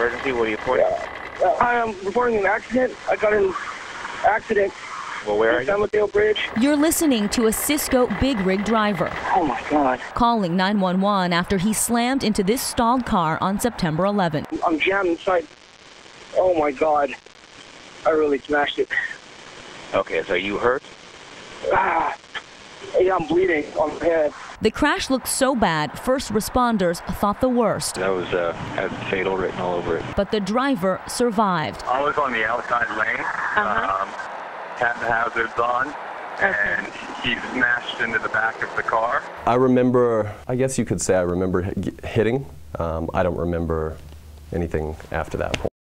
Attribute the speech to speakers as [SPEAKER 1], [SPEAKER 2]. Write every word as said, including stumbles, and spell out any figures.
[SPEAKER 1] emergency? What are you reporting?
[SPEAKER 2] Uh, I am reporting an accident. I got in an accident.
[SPEAKER 1] Well, where are you?
[SPEAKER 2] San Mateo Bridge.
[SPEAKER 3] You're listening to a Sysco big rig driver.
[SPEAKER 2] Oh my God.
[SPEAKER 3] Calling nine one one after he slammed into this stalled car on September eleventh.
[SPEAKER 2] I'm jammed inside. Oh my God. I really smashed it.
[SPEAKER 1] Okay, so you hurt?
[SPEAKER 2] Ah. Yeah, I'm bleeding on my head.
[SPEAKER 3] The crash looked so bad, first responders thought the worst.
[SPEAKER 1] That was, uh, had fatal written all over it.
[SPEAKER 3] But the driver survived.
[SPEAKER 4] I was on the outside lane,
[SPEAKER 3] Uh-huh.
[SPEAKER 4] um, had the hazards on, and he smashed into the back of the car.
[SPEAKER 5] I remember, I guess you could say I remember hitting. Um, I don't remember anything after that point.